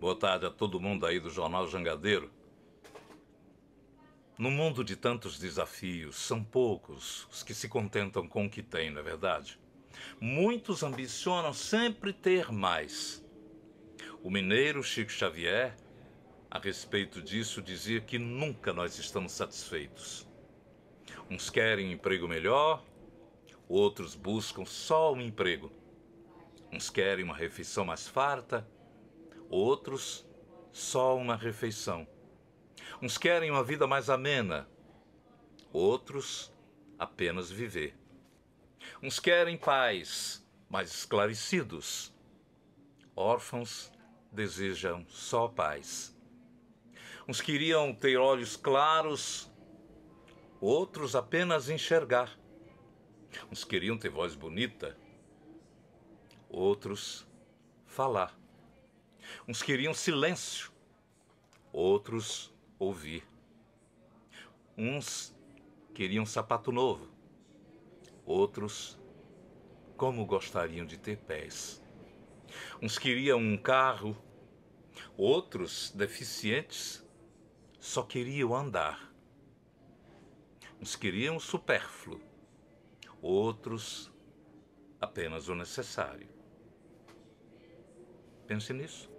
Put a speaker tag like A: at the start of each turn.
A: Boa tarde a todo mundo aí do Jornal Jangadeiro. No mundo de tantos desafios, são poucos os que se contentam com o que têm, não é verdade? Muitos ambicionam sempre ter mais. O mineiro Chico Xavier, a respeito disso, dizia que nunca nós estamos satisfeitos. Uns querem um emprego melhor, outros buscam só um emprego. Uns querem uma refeição mais farta, outros só uma refeição. Uns querem uma vida mais amena, outros apenas viver. Uns querem pais mais esclarecidos, órfãos desejam só paz. Uns queriam ter olhos claros, outros apenas enxergar. Uns queriam ter voz bonita, outros falar. Uns queriam silêncio, outros ouvir. Uns queriam sapato novo, outros como gostariam de ter pés. Uns queriam um carro, outros, deficientes, só queriam andar. Uns queriam o supérfluo, outros apenas o necessário. Pense nisso.